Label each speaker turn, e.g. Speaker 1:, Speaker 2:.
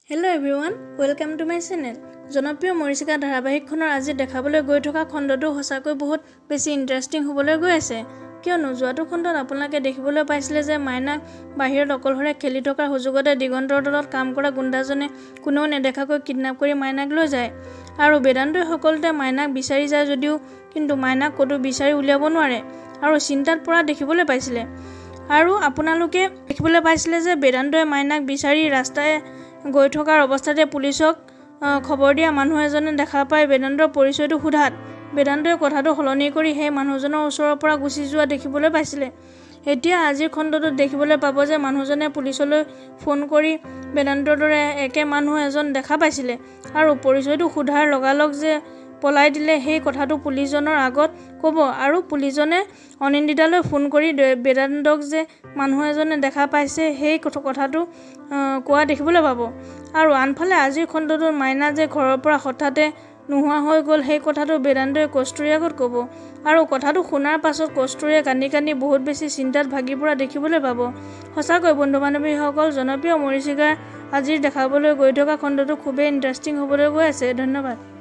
Speaker 1: Hello everyone, welcome to my channel. জনপ্ৰিয় মৰিচিকা ধাৰাবাহিকখনৰ আজি দেখাবলৈ গৈ থকা খণ্ডটো সঁচাকৈ বহুত বেছি ইন্টাৰেষ্টিং হ'বলৈ গৈ আছে। কিয়নো যোৱাটো খণ্ডত আপোনালোকে দেখিবলৈ পাইছিলে যে মাইনাক বাহিৰত অকলশৰে খেলি থকাৰ সুযোগতে দিগন্তৰ দলত কাম কৰা গুণ্ডাজনে কোনো নেদেখাকৈ কিডন্যাপ কৰি মাইনাক লৈ যায় আৰু বেদান্তই সকলোতে মাইনাক বিচাৰি যায় যদিও কিন্তু মাইনাক ক'তো বিচাৰি উলিয়াব নোৱাৰে আৰু চিন্তাত পৰা দেখিবলৈ পাইছিলে। আৰু আপোনালোকে দেখিবলৈ পাইছিলে যে বেদান্তই মাইনাক বিচাৰি ৰাস্তায় গৈ থকাৰ অৱস্থাতে পুলিচক খবৰ দিয়া মানুহ এজনে দেখা পাই বেদান্তৰ পৰিচয়টো সোধাত বেদান্তই কথাটো সলনি কৰি সেই মানুহজনৰ ওচৰৰ পৰা গুচি যোৱা দেখিবলৈ পাইছিলে। এতিয়া আজিৰ খণ্ডটোত দেখিবলৈ পাব যে মানুহজনে পুলিচলৈ ফোন কৰি বেদান্তৰ দৰে একে মানুহ এজন দেখা পাইছিলে আৰু পৰিচয়টো সোধাৰ লগালগ যে পলাই দিলে সেই কথাটো পুলিচজনৰ আগত ক'ব আৰু পুলিচজনে অনিন্দিতালৈ ফোন কৰি বেদান্তক যে মানুহ এজনে দেখা পাইছে সেই কথাটো কোৱা দেখিবলৈ পাব। আৰু আনফালে আজিৰ খণ্ডটোত মাইনা যে ঘৰৰ পৰা হঠাতে নোহোৱা হৈ গ'ল সেই কথাটো বেদান্তই কস্তুৰীৰ আগত ক'ব আৰু কথাটো শুনাৰ পাছত কস্তুৰীয়ে কান্দি কান্দি বহুত বেছি চিন্তাত ভাগি পৰা দেখিবলৈ পাব। সঁচাকৈ বন্ধু বান্ধৱীসকল জনপ্ৰিয় মৰিচিকাৰ আজিৰ দেখাবলৈ গৈ থকা খণ্ডটো খুবেই ইণ্টাৰেষ্টিং হ'বলৈ গৈ আছে। ধন্যবাদ।